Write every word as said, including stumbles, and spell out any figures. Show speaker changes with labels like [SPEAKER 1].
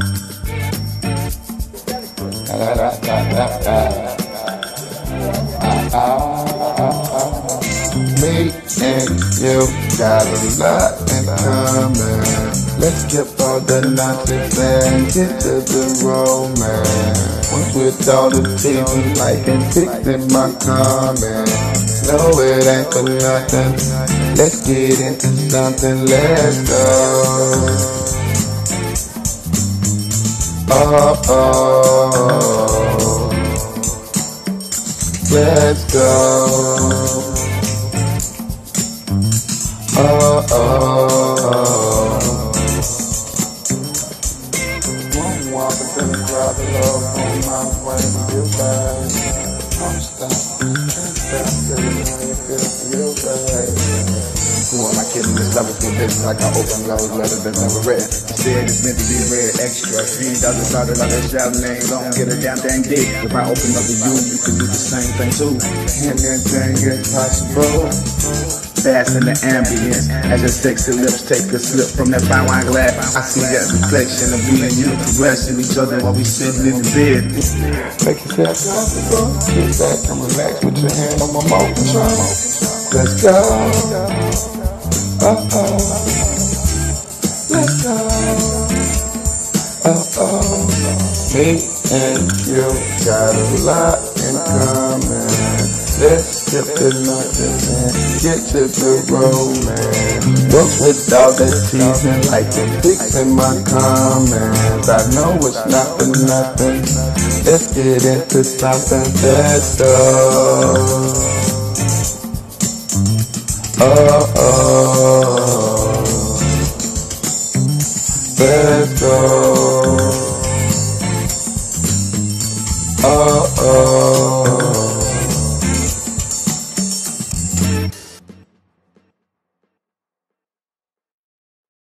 [SPEAKER 1] Da, da, da, da, da. Ah, ah, ah, ah. Me and you got a lot in common. Let's skip all the nonsense and get to the romance. Once with all the things like and fixing my comment. No, it ain't for nothing. Let's get into something. Let's go. Oh, oh. Let's go. Oh, oh. One walk until the crowd of love on my way to you, babe. I'm stopping. Can't stop till you know you feel you, babe. Who am I kidding? This love is for business like I open those letters that never read. Instead, it's meant to be read extra. Three dozen started like a shouting name. Don't get a damn thing dick. If I open up to you, you can do the same thing too. And anything is possible. Fast in the ambience, as your sexy lips take a slip from that fine wine glass. I see that reflection of me and you caressing each other while we sitting in the bed. Make yourself comfortable, sit back and relax with your hand on my mouth control. Let's go. Uh oh. Let's go. Uh oh. Me and you got a lot in common. Let's skip the nonsense and get to the romance. Work with all that teasing like the fixing my comments. I know it's not for nothing. Let's get into something. Let's go. Oh, oh. Let's go.